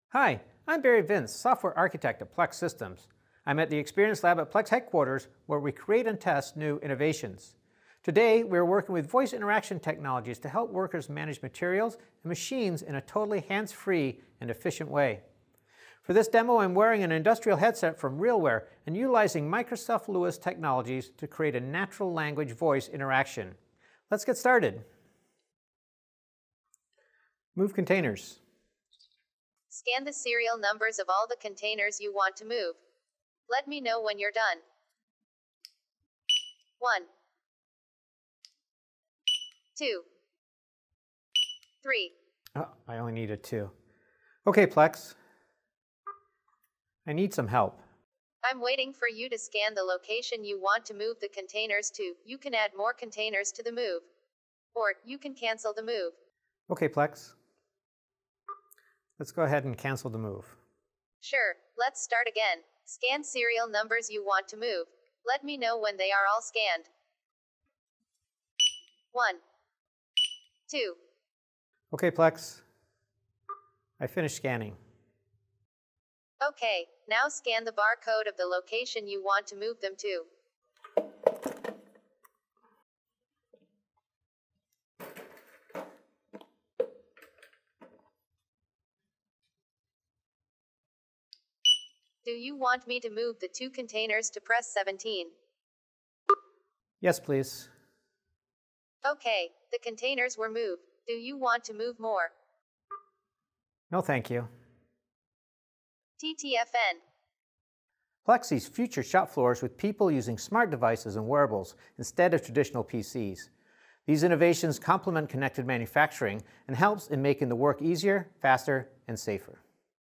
Hi, I'm Barry Vince, Software Architect at Plex Systems. I'm at the Experience Lab at Plex headquarters where we create and test new innovations. Today, we're working with voice interaction technologies to help workers manage materials and machines in a totally hands-free and efficient way. For this demo, I'm wearing an industrial headset from Realwear and utilizing Microsoft Lewis technologies to create a natural language voice interaction. Let's get started. Move containers. Scan the serial numbers of all the containers you want to move. Let me know when you're done. 1, 2, 3. Oh, I only needed 2. Okay, Plex. I need some help. I'm waiting for you to scan the location you want to move the containers to. You can add more containers to the move. Or, you can cancel the move. Okay, Plex. Let's go ahead and cancel the move. Sure, let's start again. Scan serial numbers you want to move. Let me know when they are all scanned. 1, 2. Okay, Plex. I finished scanning. Okay, now scan the barcode of the location you want to move them to. Do you want me to move the 2 containers to press 17? Yes, please. Okay, the containers were moved. Do you want to move more? No, thank you. TTFN. Plex sees future shop floors with people using smart devices and wearables instead of traditional PCs. These innovations complement connected manufacturing and helps in making the work easier, faster, and safer.